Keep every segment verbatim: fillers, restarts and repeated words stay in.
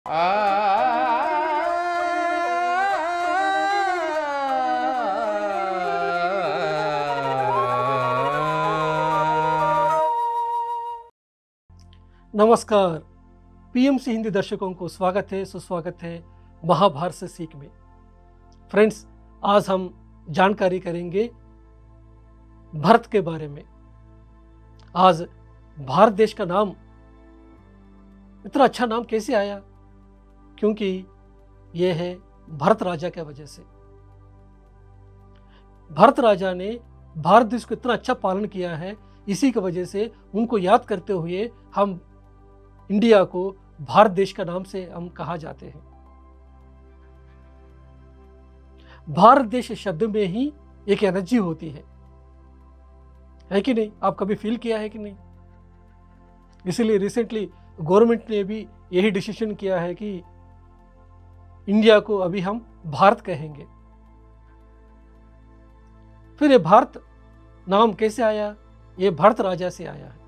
नमस्कार। पीएमसी हिंदी दर्शकों को स्वागत है, सुस्वागत है महाभारत से सीख में। फ्रेंड्स, आज हम जानकारी करेंगे भारत के बारे में। आज भारत देश का नाम, इतना अच्छा नाम कैसे आया? क्योंकि यह है भरत राजा के वजह से। भरत राजा ने भारत देश को इतना अच्छा पालन किया है, इसी की वजह से उनको याद करते हुए हम इंडिया को भारत देश का नाम से हम कहा जाते हैं। भारत देश शब्द में ही एक एनर्जी होती है है कि नहीं? आप कभी फील किया है कि नहीं? इसीलिए रिसेंटली गवर्नमेंट ने भी यही डिसीजन किया है कि इंडिया को अभी हम भारत कहेंगे। फिर ये भारत नाम कैसे आया? ये भरत राजा से आया है।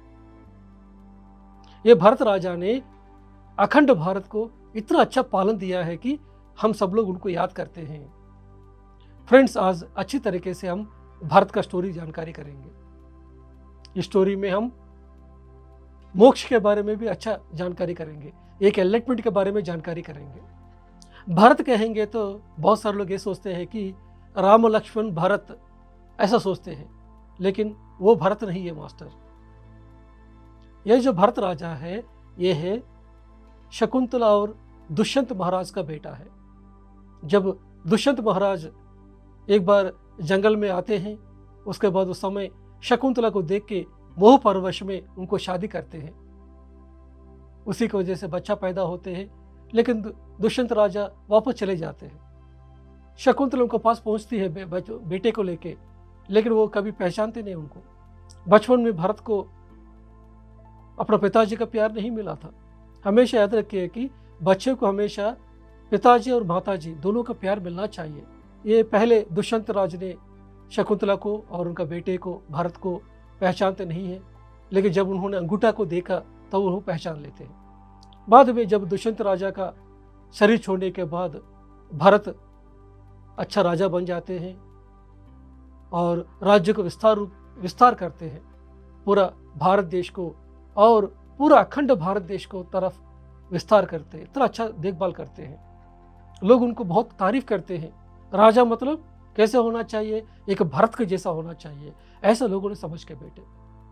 ये भरत राजा ने अखंड भारत को इतना अच्छा पालन दिया है कि हम सब लोग उनको याद करते हैं। फ्रेंड्स, आज अच्छी तरीके से हम भारत का स्टोरी जानकारी करेंगे। इस स्टोरी में हम मोक्ष के बारे में भी अच्छा जानकारी करेंगे, एक एनलाइटमेंट के बारे में जानकारी करेंगे। भारत कहेंगे तो बहुत सारे लोग ये सोचते हैं कि राम लक्ष्मण भरत, ऐसा सोचते हैं, लेकिन वो भरत नहीं है मास्टर। यह जो भरत राजा है, यह है शकुंतला और दुष्यंत महाराज का बेटा है। जब दुष्यंत महाराज एक बार जंगल में आते हैं, उसके बाद उस समय शकुंतला को देख के मोह परवश में उनको शादी करते हैं। उसी की वजह से बच्चा पैदा होते हैं, लेकिन दुष्यंत राजा वापस चले जाते हैं। शकुंतला उनके पास पहुंचती है बे, बेटे को लेके, लेकिन वो कभी पहचानते नहीं उनको। बचपन में भरत को अपना पिताजी का प्यार नहीं मिला था। हमेशा याद रखिए कि बच्चे को हमेशा पिताजी और माताजी दोनों का प्यार मिलना चाहिए। ये पहले दुष्यंत राज ने शकुंतला को और उनका बेटे को, भरत को, पहचानते नहीं है, लेकिन जब उन्होंने अंगूठा को देखा तब तो वो पहचान लेते हैं। बाद में जब दुष्यंत राजा का शरीर छोड़ने के बाद भरत अच्छा राजा बन जाते हैं और राज्य को विस्तार विस्तार करते हैं। पूरा भारत देश को और पूरा अखंड भारत देश को तरफ विस्तार करते हैं, इतना अच्छा देखभाल करते हैं। लोग उनको बहुत तारीफ करते हैं। राजा मतलब कैसे होना चाहिए? एक भरत के जैसा होना चाहिए, ऐसा लोगों ने समझ के बैठे।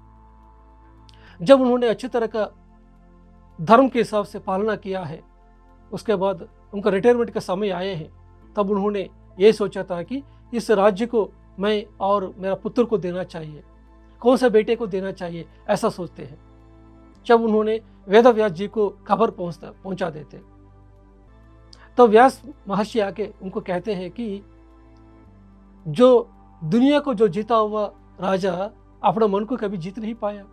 जब उन्होंने अच्छी तरह का धर्म के हिसाब से पालना किया है, उसके बाद उनका रिटायरमेंट का समय आए हैं, तब उन्होंने ये सोचा था कि इस राज्य को मैं और मेरा पुत्र को देना चाहिए, कौन सा बेटे को देना चाहिए, ऐसा सोचते हैं। जब उन्होंने वेद व्यास जी को खबर पहुंचता पहुंचा देते, तो व्यास महर्षि आके उनको कहते हैं कि जो दुनिया को जो जीता हुआ राजा अपना मन को कभी जीत नहीं पाया।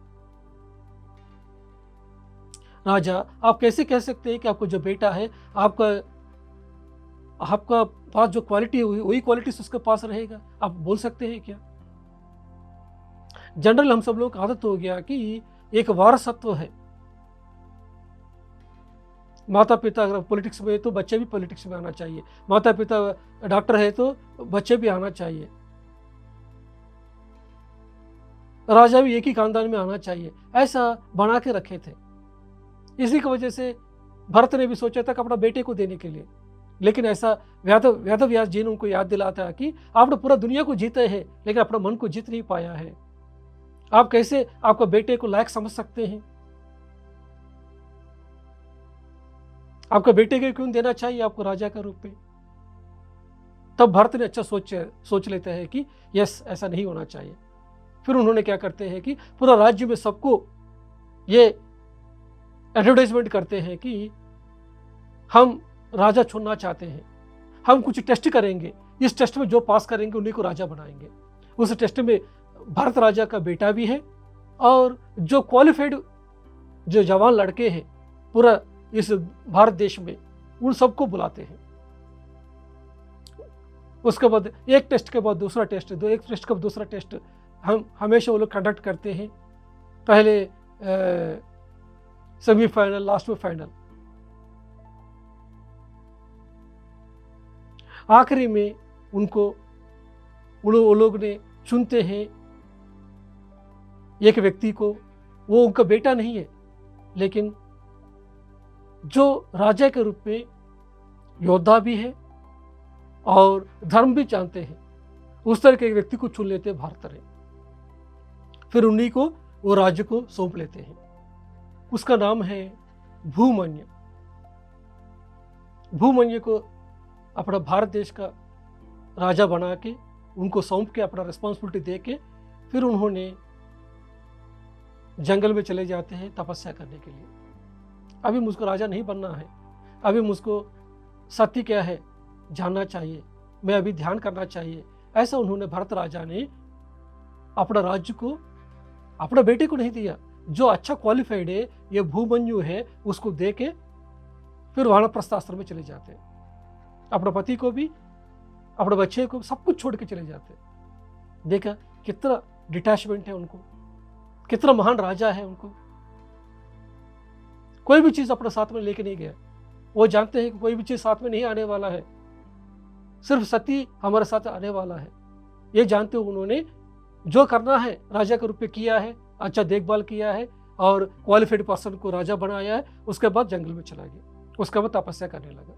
राजा, आप कैसे कह सकते हैं कि आपको जो बेटा है, आपका आपका पास जो क्वालिटी है वही क्वालिटी उसके पास रहेगा? आप बोल सकते हैं क्या? जनरल हम सब लोग का आदत हो गया कि एक वारसत्व है। माता पिता अगर पॉलिटिक्स में है तो बच्चे भी पॉलिटिक्स में आना चाहिए, माता पिता डॉक्टर है तो बच्चे भी आना चाहिए, राजा भी एक ही खानदान में आना चाहिए, ऐसा बना के रखे थे। इसी की वजह से भरत ने भी सोचा था कि अपना बेटे को देने के लिए, लेकिन ऐसा व्याध व्याध व्यास जी ने उनको याद दिलाता है कि आपने पूरा दुनिया को जीते हैं, लेकिन अपना मन को जीत नहीं पाया है। आप कैसे आपका बेटे को लायक समझ सकते हैं? आपका बेटे को क्यों देना चाहिए आपको राजा का रूप में? तब भरत ने अच्छा सोच सोच लेते हैं कि यस, ऐसा नहीं होना चाहिए। फिर उन्होंने क्या करते हैं कि पूरा राज्य में सबको ये एडवर्टाइजमेंट करते हैं कि हम राजा चुनना चाहते हैं, हम कुछ टेस्ट करेंगे, इस टेस्ट में जो पास करेंगे उन्हीं को राजा बनाएंगे। उस टेस्ट में भारत राजा का बेटा भी है और जो क्वालिफाइड जो जवान लड़के हैं पूरा इस भारत देश में, उन सबको बुलाते हैं। उसके बाद एक टेस्ट के बाद दूसरा टेस्ट, दो एक टेस्ट के बाद दूसरा टेस्ट हम हमेशा वो लोग कंडक्ट करते हैं। पहले सेमीफाइनल, लास्ट में फाइनल, आखिरी में उनको वो लोग ने चुनते हैं एक व्यक्ति को, वो उनका बेटा नहीं है, लेकिन जो राजा के रूप में योद्धा भी है और धर्म भी जानते हैं, उस तरह के एक व्यक्ति को चुन लेते हैं भरतरे। फिर उन्हीं को वो राज्य को सौंप लेते हैं। उसका नाम है भूमन्यु। भूमन्यु को अपना भारत देश का राजा बना के, उनको सौंप के, अपना रिस्पॉन्सिबिलिटी दे के, फिर उन्होंने जंगल में चले जाते हैं तपस्या करने के लिए। अभी मुझको राजा नहीं बनना है, अभी मुझको सत्य क्या है जानना चाहिए, मैं अभी ध्यान करना चाहिए। ऐसा उन्होंने, भरत राजा ने अपना राज्य को अपना बेटे को नहीं दिया, जो अच्छा क्वालिफाइड है, ये भूमन्यु है, उसको दे के फिर वानप्रस्थ आश्रम में चले जाते हैं। अपने पति को भी, अपने बच्चे को, सब कुछ छोड़ के चले जाते हैं। देखा कितना डिटैचमेंट है उनको, कितना महान राजा है उनको। कोई भी चीज अपने साथ में लेके नहीं गया। वो जानते हैं कि कोई भी चीज साथ में नहीं आने वाला है, सिर्फ सती हमारे साथ आने वाला है। ये जानते हुए उन्होंने जो करना है राजा के रूप में किया है, अच्छा देखभाल किया है और क्वालिफाइड पर्सन को राजा बनाया है। उसके बाद जंगल में चला गया, उसके बाद तपस्या करने लगा।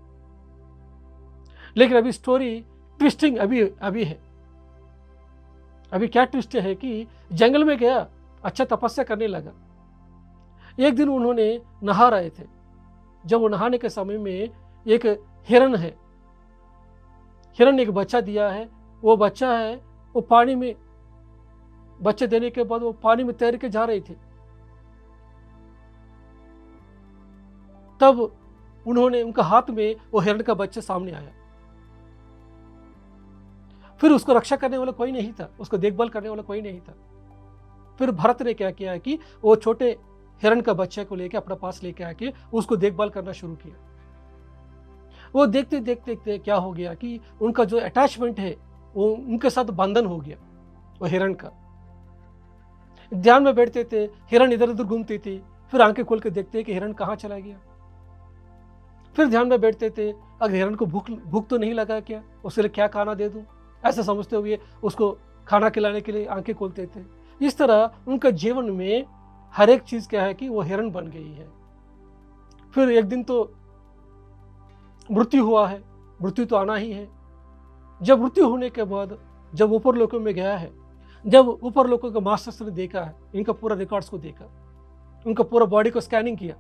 लेकिन अभी स्टोरी ट्विस्टिंग अभी अभी है। अभी क्या ट्विस्ट है कि जंगल में गया, अच्छा तपस्या करने लगा। एक दिन उन्होंने नहा रहे थे। जब वो नहाने के समय में एक हिरण है, हिरण ने एक बच्चा दिया है। वो बच्चा है, वो पानी में, बच्चे देने के बाद वो पानी में तैर के जा रही थी। तब उन्होंने, उनका हाथ में वो हिरण का बच्चा सामने आया। फिर उसको रक्षा करने वाला कोई नहीं था, उसको देखभाल करने वाला कोई नहीं था। फिर भरत ने क्या किया कि वो छोटे हिरण का बच्चे को लेके अपने पास लेके आके उसको देखभाल करना शुरू किया। वो देखते देखते देखते क्या हो गया कि उनका जो अटैचमेंट है वो उनके साथ बंधन हो गया। वो हिरण का ध्यान में बैठते थे, हिरण इधर उधर घूमती थी, फिर आंखें खोल के देखते कि हिरण कहाँ चला गया। फिर ध्यान में बैठते थे, अगर हिरण को भूख भूख तो नहीं लगा क्या, उसके लिए क्या खाना दे दूं, ऐसा समझते हुए उसको खाना खिलाने के लिए आंखें खोलते थे। इस तरह उनका जीवन में हर एक चीज क्या है कि वो हिरण बन गई है। फिर एक दिन तो मृत्यु हुआ है, मृत्यु तो आना ही है। जब मृत्यु होने के बाद जब ऊपर लोकों में गया है, जब ऊपर लोगों के मास्टर्स ने देखा है, इनका पूरा रिकॉर्ड्स को देखा, उनका पूरा बॉडी को स्कैनिंग किया।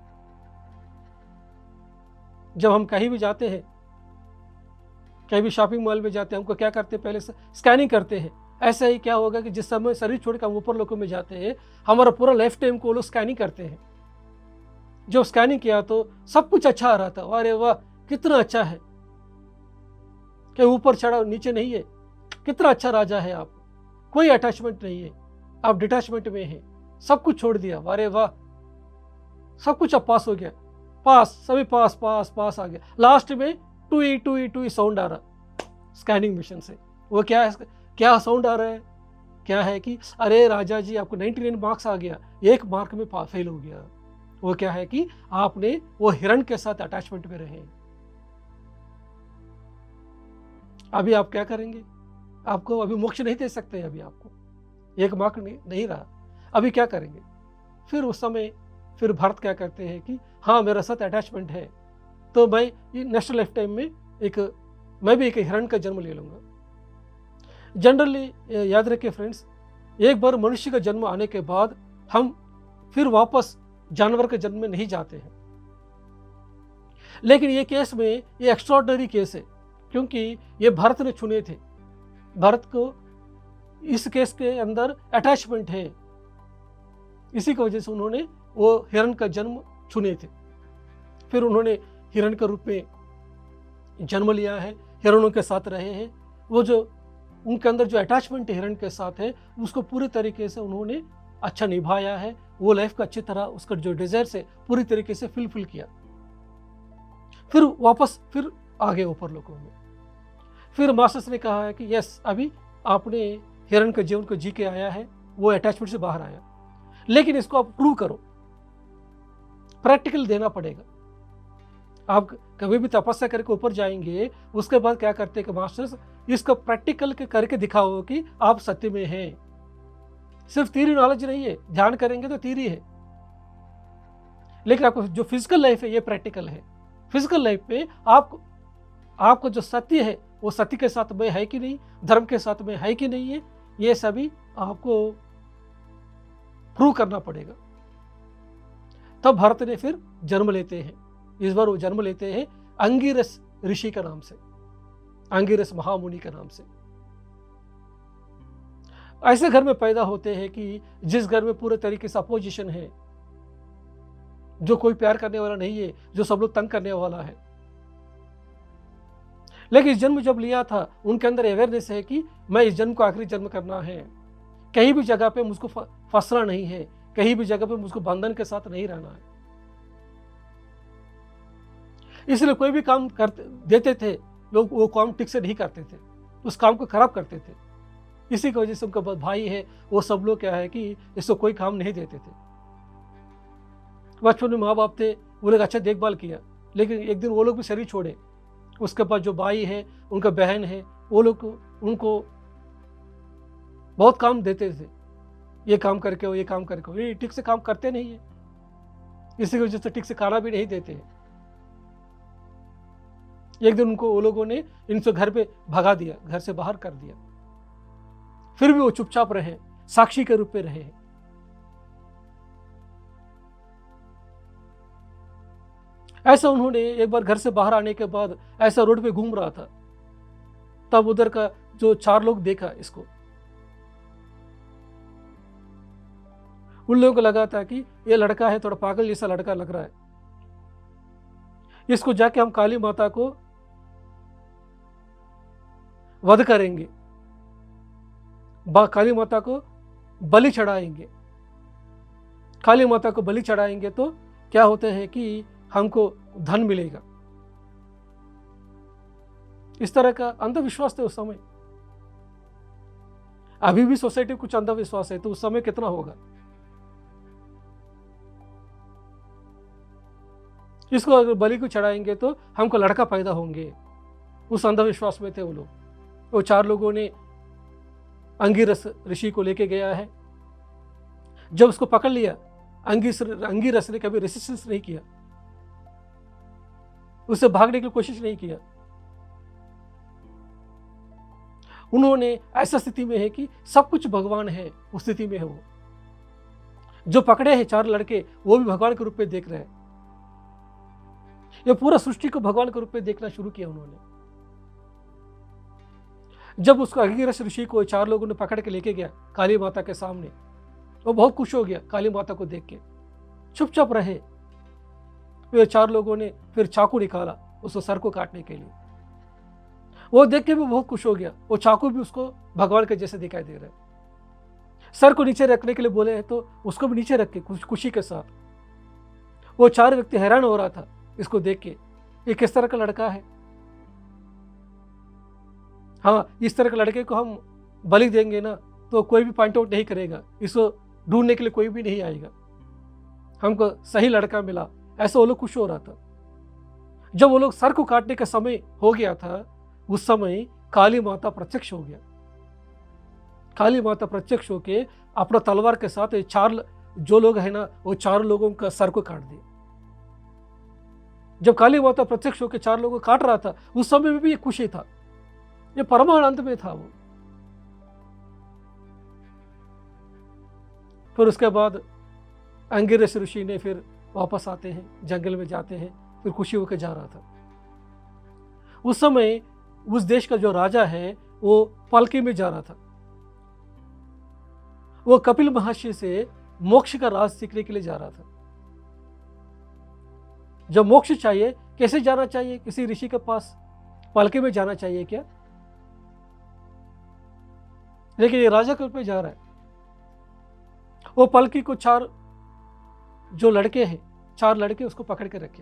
जब हम कहीं भी जाते हैं, कहीं भी शॉपिंग मॉल में जाते हैं, हमको क्या करते हैं, पहले से स्कैनिंग करते हैं। ऐसा ही क्या होगा कि जिस समय शरीर छोड़कर हम ऊपर लोकों में जाते हैं, हमारा पूरा लाइफ टाइम को लोग स्कैनिंग करते हैं। जो स्कैनिंग किया तो सब कुछ अच्छा आ रहा था, अरे वाह कितना अच्छा है, क्या ऊपर चढ़ा नीचे नहीं है, कितना अच्छा राजा है आप, कोई अटैचमेंट नहीं है, आप डिटैचमेंट में हैं, सब कुछ छोड़ दिया, अरे वाह सब कुछ अब पास हो गया, पास सभी पास पास पास आ गया। लास्ट में टुई टुई टुई साउंड आ रहा स्कैनिंग मशीन से। वो क्या है, क्या साउंड आ रहा है, क्या है कि अरे राजा जी आपको निन्यानवे मार्क्स आ गया, एक मार्क में फेल हो गया। वो क्या है कि आपने वो हिरण के साथ अटैचमेंट में रहे। अभी आप क्या करेंगे, आपको अभी मोक्ष नहीं दे सकते, अभी आपको एक मार्क नहीं, नहीं रहा, अभी क्या करेंगे। फिर उस समय फिर भरत क्या करते हैं कि हाँ मेरा साथ अटैचमेंट है, तो मैं नेक्स्ट लाइफ टाइम में एक मैं भी एक हिरण का जन्म ले लूंगा। जनरली याद रखिए फ्रेंड्स, एक बार मनुष्य का जन्म आने के बाद हम फिर वापस जानवर के जन्म में नहीं जाते हैं। लेकिन ये केस में ये एक्स्ट्राऑर्डिनरी केस है, क्योंकि ये भरत ने चुने थे। भरत को इस केस के अंदर अटैचमेंट है, इसी की वजह से उन्होंने वो हिरण का जन्म चुने थे। फिर उन्होंने हिरण के रूप में जन्म लिया है, हिरणों के साथ रहे हैं। वो जो उनके अंदर जो अटैचमेंट हिरण के साथ है, उसको पूरी तरीके से उन्होंने अच्छा निभाया है। वो लाइफ का अच्छी तरह उसका जो डिजायर से पूरी तरीके से फुलफिल किया। फिर वापस फिर आ गए ऊपर लोगों में। फिर मास्टर्स ने कहा है कि यस अभी आपने हिरण के जीवन को जी के आया है, वो अटैचमेंट से बाहर आया, लेकिन इसको आप प्रूव करो, प्रैक्टिकल देना पड़ेगा। आप कभी भी तपस्या करके ऊपर जाएंगे, उसके बाद क्या करते हैं कि मास्टर्स इसको प्रैक्टिकल के करके दिखाओ कि आप सत्य में हैं। सिर्फ थ्योरी नॉलेज नहीं है, ध्यान करेंगे तो थ्योरी है, लेकिन आपको जो फिजिकल लाइफ है ये प्रैक्टिकल है। फिजिकल लाइफ में आपको आपको जो सत्य है वो सत्य के साथ में है कि नहीं, धर्म के साथ में है कि नहीं है, ये सभी आपको प्रूव करना पड़ेगा। तब भारत ने फिर जन्म लेते हैं। इस बार वो जन्म लेते हैं अंगिरस ऋषि का नाम से, अंगिरस महामुनि के नाम से। ऐसे घर में पैदा होते हैं कि जिस घर में पूरे तरीके से अपोजिशन है, जो कोई प्यार करने वाला नहीं है, जो सब लोग तंग करने वाला है। लेकिन इस जन्म जब लिया था, उनके अंदर अवेयरनेस है कि मैं इस जन्म को आखिरी जन्म करना है, कहीं भी जगह पे मुझको फंसना नहीं है, कहीं भी जगह पे मुझको बंधन के साथ नहीं रहना है। इसलिए कोई भी काम करते देते थे लोग, वो काम ठीक से नहीं करते थे, उस काम को खराब करते थे। इसी की वजह से उनका भाई है वो सब लोग क्या है कि इसको कोई काम नहीं देते थे। बचपन में माँ बाप थे, वो लोग अच्छा देखभाल किया, लेकिन एक दिन वो लोग भी शरीर छोड़े। उसके बाद जो भाई है, उनका बहन है, वो लोग उनको बहुत काम देते थे, ये काम करके हो, ये काम करके हो। ये ठीक से काम करते नहीं है, इसी की वजह से ठीक से खाना भी नहीं देते हैं। एक दिन उनको वो लोगों ने इनसे घर पे भगा दिया, घर से बाहर कर दिया। फिर भी वो चुपचाप रहे, साक्षी के रूप में रहे। ऐसा उन्होंने एक बार घर से बाहर आने के बाद ऐसा रोड पे घूम रहा था, तब उधर का जो चार लोग देखा इसको, उन लोगों को लगा था कि ये लड़का है थोड़ा पागल जैसा लड़का लग रहा है, इसको जाके हम काली माता को वध करेंगे, काली माता को बलि चढ़ाएंगे। काली माता को बलि चढ़ाएंगे तो क्या होता है कि हमको धन मिलेगा। इस तरह का अंधविश्वास थे उस समय। अभी भी सोसाइटी में कुछ अंधविश्वास है, तो उस समय कितना होगा। इसको अगर बलि को चढ़ाएंगे तो हमको लड़का पैदा होंगे, उस अंधविश्वास में थे वो लोग। वो चार लोगों ने अंगिरस ऋषि को लेके गया है। जब उसको पकड़ लिया, अंगिस अंगिरस ने कभी रेसिस्टेंस नहीं किया, उससे भागने की कोशिश नहीं किया। उन्होंने ऐसा स्थिति में है कि सब कुछ भगवान है, उस स्थिति में है वो। जो पकड़े हैं चार लड़के, वो भी भगवान के रूप में देख रहे हैं। ये पूरा सृष्टि को भगवान के रूप में देखना शुरू किया उन्होंने। जब उसको अंगिरस ऋषि को चार लोगों ने पकड़ के लेके गया काली माता के सामने, वो बहुत खुश हो गया काली माता को देख के, चुपचाप रहे। फिर चार लोगों ने फिर चाकू निकाला उसको सर को काटने के लिए। वो देख के भी बहुत खुश हो गया। वो चाकू भी उसको भगवान के जैसे दिखाई दे रहा है। सर को नीचे रखने के लिए बोले हैं तो उसको भी नीचे रख के खुशी के साथ। वो चार व्यक्ति हैरान हो रहा था इसको देख के, ये किस तरह का लड़का है। हाँ, इस तरह के लड़के को हम बलि देंगे ना तो कोई भी पॉइंट आउट नहीं करेगा, इसको ढूंढने के लिए कोई भी नहीं आएगा, हमको सही लड़का मिला, ऐसा वो लोग खुश हो रहा था। जब वो लोग सर को काटने का समय हो गया था, उस समय काली माता प्रत्यक्ष हो गया। काली माता प्रत्यक्ष होके अपना तलवार के साथ चार जो लोग है ना, वो चार लोगों का सर को काट दिया। जब काली माता प्रत्यक्ष होकर चार लोगों को काट रहा था, उस समय में भी ये खुशी था, ये परमानंद में था वो। फिर उसके बाद अंगिरस ऋषि ने फिर वापस आते हैं, जंगल में जाते हैं, फिर खुशी होकर जा रहा था। उस समय उस देश का जो राजा है वो पालकी में जा रहा था। वो कपिल महर्षि से मोक्ष का राज सीखने के लिए जा रहा था। जब मोक्ष चाहिए, कैसे जाना चाहिए? किसी ऋषि के पास पालकी में जाना चाहिए क्या? लेकिन ये राजा के रूप में जा रहा है। वो पालकी को चार जो लड़के हैं, चार लड़के उसको पकड़ के रखे,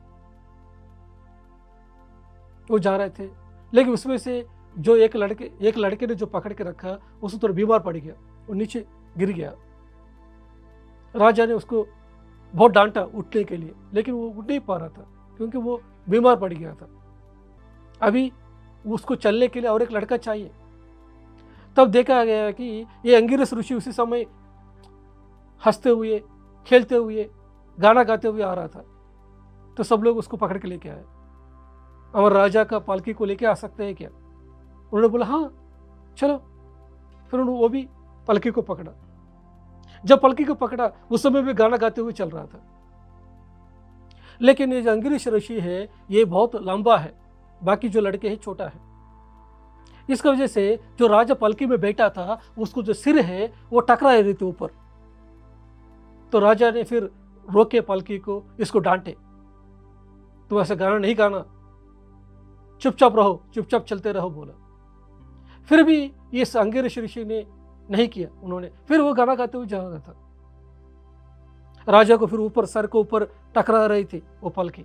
वो जा रहे थे। लेकिन उसमें से जो एक लड़के एक लड़के ने जो पकड़ के रखा, उसको थोड़ा बीमार पड़ गया, वो नीचे गिर गया। राजा ने उसको बहुत डांटा उठने के लिए, लेकिन वो उठ नहीं पा रहा था। क्योंकि वो बीमार पड़ गया था। अभी उसको चलने के लिए और एक लड़का चाहिए। तब देखा गया कि ये अंगिरस ऋषि उसी समय हंसते हुए, खेलते हुए, गाना गाते हुए आ रहा था। तो सब लोग उसको पकड़ के लेके आए। और राजा का पालकी को लेके आ सकते हैं क्या? उन्होंने बोला हाँ चलो। फिर उन्होंने वो भी पालकी को पकड़ा। जब पालकी को पकड़ा उस समय भी गाना गाते हुए चल रहा था। लेकिन ये जो अंगिरस ऋषि है ये बहुत लंबा है, बाकी जो लड़के हैं छोटा है। इसकी वजह से जो राजा पालकी में बैठा था उसको जो सिर है वो टकरा रही थी ऊपर। तो राजा ने फिर रोके पालकी को, इसको डांटे, तुम ऐसा गाना नहीं गाना, चुपचाप रहो, चुपचाप चलते रहो बोला। फिर भी इस अंगिरस ऋषि ने नहीं किया। उन्होंने फिर वो गाना गाते हुए जा रहा था। राजा को फिर ऊपर, सर को ऊपर टकरा रही थी वो पालकी।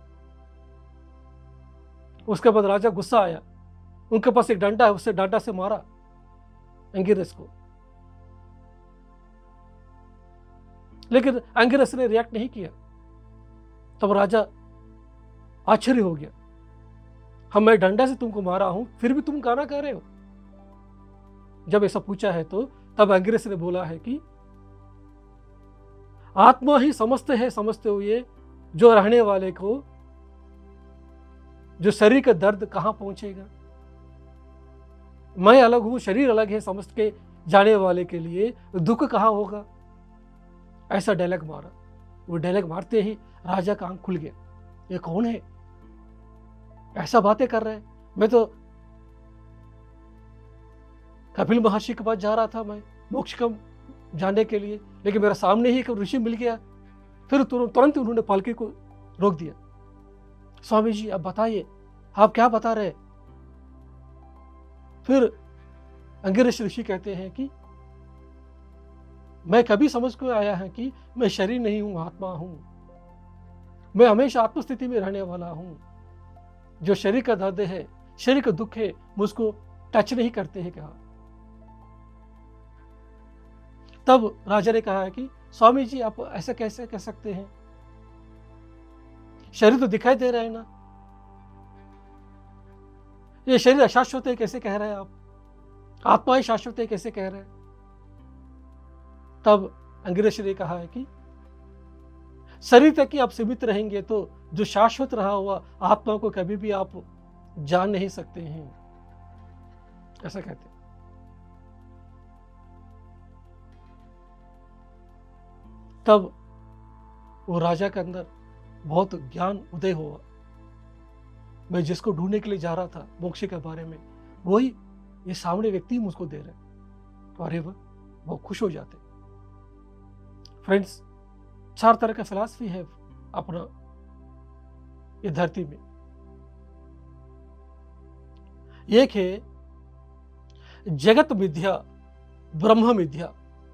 उसके बाद राजा गुस्सा आया, उनके पास एक डंडा है, उससे डंडा से मारा अंगिरस को। लेकिन अंगिरस ने रिएक्ट नहीं किया। तब राजा आश्चर्य हो गया, हम मैं डंडा से तुमको मारा हूं फिर भी तुम गाना गा रहे हो। जब ऐसा पूछा है तो तब अंगिरस ने बोला है कि आत्मा ही समस्त है, समझते हुए जो रहने वाले को जो शरीर का दर्द कहां पहुंचेगा। मैं अलग हूं, शरीर अलग है, समझ के जाने वाले के लिए दुख कहां होगा। ऐसा डायलॉग मारा। वो डायलॉग मारते ही राजा का आंख खुल गया, ये कौन है, ऐसा बातें कर रहे हैं। मैं तो कपिल महर्षि के पास जा रहा था, मैं मोक्ष का जानने के लिए, लेकिन मेरा सामने ही एक ऋषि मिल गया। फिर तुरंत उन्होंने पालकी को रोक दिया। स्वामी जी अब बताइए, आप क्या बता रहे? फिर अंगिरस ऋषि कहते हैं कि मैं कभी समझ को आया है कि मैं शरीर नहीं हूं, आत्मा हूं। मैं हमेशा आत्मस्थिति में रहने वाला हूं। जो शरीर का दर्द है, शरीर का दुख है, मुझको टच नहीं करते हैं कहा। तब राजा ने कहा है कि स्वामी जी आप ऐसा कैसे कह सकते हैं, शरीर तो दिखाई दे रहा है ना, ये शरीर अशाश्वत है कैसे कह रहे हैं आप, आत्मा ही शाश्वत है कैसे कह रहे हैं। तब अंगिरस ने कहा है कि शरीर तक ही आप सीमित रहेंगे तो जो शाश्वत रहा हुआ आत्मा को कभी भी आप जान नहीं सकते हैं, ऐसा कहते हैं। तब वो राजा के अंदर बहुत ज्ञान उदय हुआ। मैं जिसको ढूंढने के लिए जा रहा था मोक्ष के बारे में, वही ये सामने व्यक्ति मुझको दे रहे। तो अरे वह वो खुश हो जाते। फ्रेंड्स, चार तरह का फिलॉसफी है अपना ये धरती में। एक है जगत मिथ्या, ब्रह्म मिथ्या।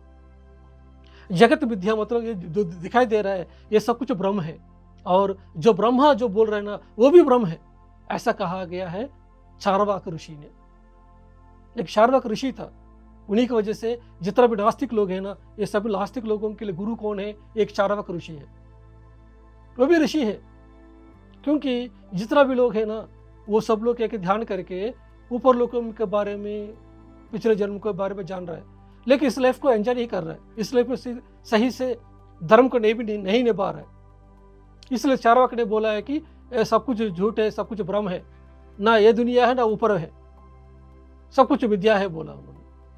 जगत मिथ्या मतलब ये जो दिखाई दे रहा है ये सब कुछ ब्रह्म है, और जो ब्रह्मा जो बोल रहे हैं ना वो भी ब्रह्म है, ऐसा कहा गया है चार्वाक ऋषि ने। एक चार्वाक ऋषि था, उन्हीं की वजह से जितना भी नास्तिक लोग हैं ना, ये सभी नास्तिक लोगों के लिए गुरु कौन है? एक चार्वाक ऋषि है। वो भी ऋषि है क्योंकि जितना भी लोग हैं ना वो सब लोग एक ध्यान करके ऊपर लोगों के बारे में, पिछले जन्म के बारे में जान रहा है, लेकिन इस लाइफ को एंजॉय नहीं कर रहा है, इस लाइफ में सही से धर्म को नहीं भी नहीं निभा रहा है। इसलिए चार्वाक ने बोला है कि सब कुछ झूठ है, सब कुछ भ्रम है, ना ये दुनिया है ना ऊपर है, सब कुछ विद्या है बोला उन्होंने।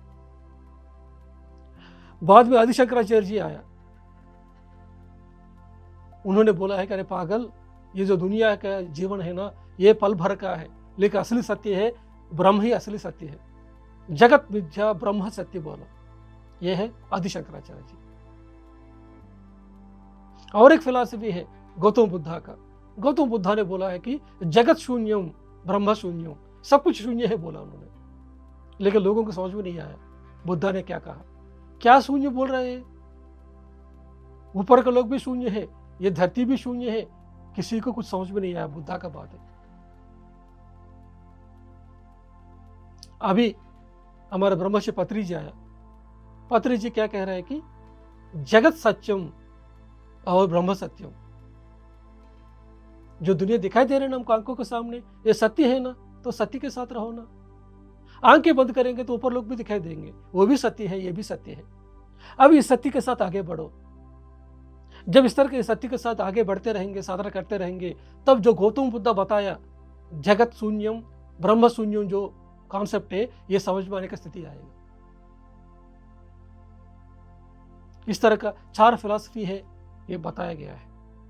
बाद में आदि शंकराचार्य जी आया, उन्होंने बोला है कि अरे पागल, ये जो दुनिया का जीवन है ना ये पल भर का है, लेकिन असली सत्य है ब्रह्म ही असली सत्य है, जगत मिथ्या ब्रह्म सत्य बोला। यह है आदि शंकराचार्य जी। और एक फिलॉसफी है गौतम बुद्धा का। गौतम बुद्धा ने बोला है कि जगत शून्यम ब्रह्म शून्यम, सब कुछ शून्य है बोला उन्होंने। लेकिन लोगों को समझ में नहीं आया बुद्धा ने क्या कहा, क्या शून्य बोल रहे हैं, ऊपर के लोग भी शून्य है, ये धरती भी शून्य है, किसी को कुछ समझ में नहीं आया बुद्धा का बात है। अभी हमारे ब्रह्मर्षि पत्री जी आया, पत्री जी क्या कह रहे हैं कि जगत सत्यम और ब्रह्म सत्यम, जो दुनिया दिखाई दे रहे हैं ना हमको आंखों के सामने, ये सत्य है ना, तो सत्य के साथ रहो ना। आंखें बंद करेंगे तो ऊपर लोग भी दिखाई देंगे, वो भी सत्य है, ये भी सत्य है। अब इस सत्य के साथ आगे बढ़ो। जब इस तरह के सत्य के साथ आगे बढ़ते रहेंगे, साधना करते रहेंगे, तब जो गौतम बुद्ध बताया जगत शून्यम ब्रह्म शून्यम जो कॉन्सेप्ट है, ये समझ में आने की स्थिति आएगी। इस तरह का चार फिलॉसफी है, ये बताया गया है।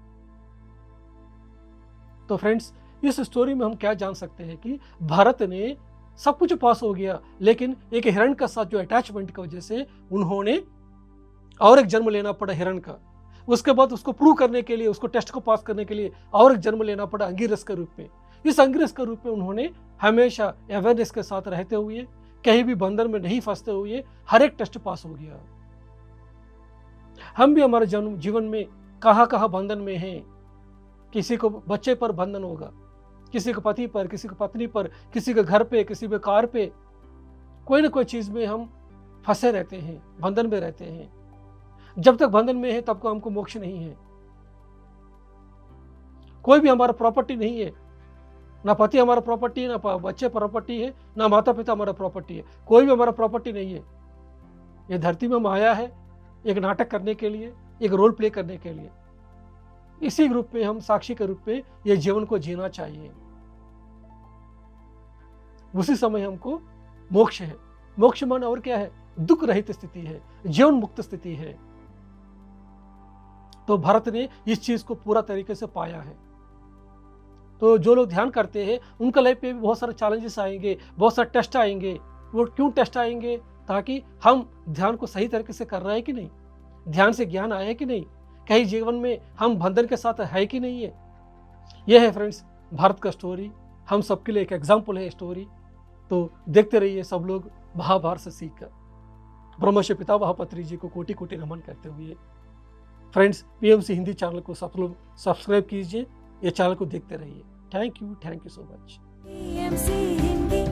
तो फ्रेंड्स, इस स्टोरी में हम क्या जान सकते हैं कि भारत ने सब कुछ पास हो गया, लेकिन एक हिरण का साथ जो अटैचमेंट की वजह से उन्होंने और एक जन्म लेना पड़ा हिरण का। उसके बाद उसको प्रूव करने के लिए, उसको टेस्ट को पास करने के लिए और एक जन्म लेना पड़ा अंगिरस के रूप में। इस अंगिरस के रूप में उन्होंने हमेशा अवेयरनेस के साथ रहते हुए, कहीं भी बंधन में नहीं फंसते हुए हर एक टेस्ट पास हो गया। हम भी हमारे जन्म जीवन में कहाँ कहाँ बंधन में हैं। किसी को बच्चे पर बंधन होगा, किसी को पति पर, किसी को पत्नी पर, किसी के घर पे, किसी के कार पे, कोई ना कोई चीज में हम फंसे रहते हैं, बंधन में रहते हैं। जब तक बंधन में है तब को हमको मोक्ष नहीं है। कोई भी हमारा प्रॉपर्टी नहीं है, ना पति हमारा प्रॉपर्टी है, ना बच्चे प्रॉपर्टी है, ना माता पिता हमारा प्रॉपर्टी है। कोई भी हमारा प्रॉपर्टी नहीं है। ये धरती में हम आया है एक नाटक करने के लिए, एक रोल प्ले करने के लिए। इसी रूप में हम साक्षी के रूप में ये जीवन को जीना चाहिए। उसी समय हमको मोक्ष है। मोक्ष मन और क्या है? दुख रहित स्थिति है, जीवन मुक्त स्थिति है। तो भारत ने इस चीज को पूरा तरीके से पाया है। तो जो लोग ध्यान करते हैं उनका लाइफ में भी बहुत सारे चैलेंजेस आएंगे, बहुत सारे टेस्ट आएंगे। वो क्यों टेस्ट आएंगे? ताकि हम ध्यान को सही तरीके से कर रहे हैं कि नहीं, ध्यान से ज्ञान आया है कि नहीं, कहीं जीवन में हम बंधन के साथ है कि नहीं है। यह है फ्रेंड्स भारत का स्टोरी। हम सबके लिए एक एग्जाम्पल है स्टोरी। तो देखते रहिए सब लोग महाभारत से सीखकर। ब्रह्मर्षि पितामह पत्री जी को कोटि कोटि नमन करते हुए फ्रेंड्स, पीएमसी हिंदी चैनल को सब लोग सब्सक्राइब कीजिए, ये चैनल को देखते रहिए। Thank you, thank you so much.